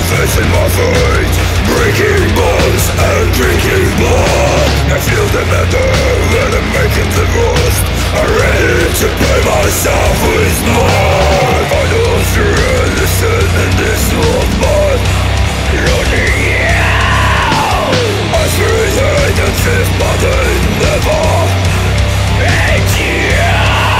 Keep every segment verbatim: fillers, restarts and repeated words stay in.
facing my fate, breaking bones and drinking blood. I feel the matter that I'm making the rust. I'm ready to pay myself with blood. I know through the sin in this world, but running out. I spirit hate and fifth, but I never hate you.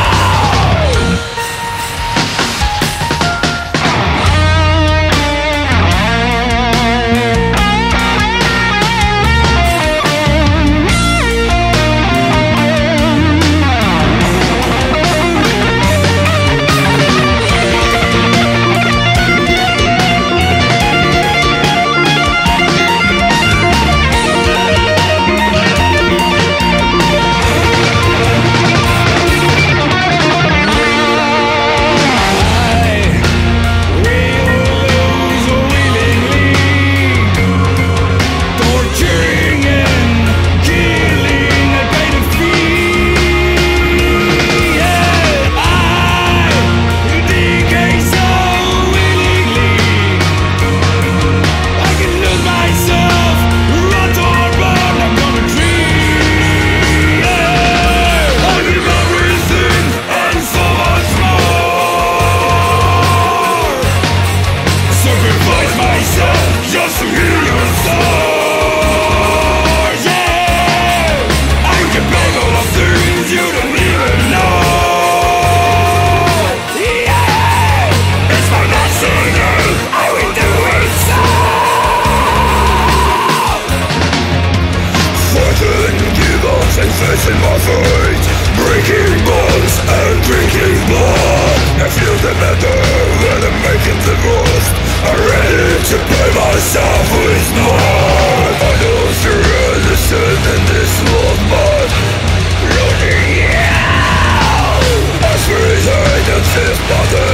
Facing my fate, breaking bones and drinking blood. I feel the matter that I'm making the rust. I'm ready to pay myself with blood. I know through the sin in this world, but running out. I spirit hate and fifth, but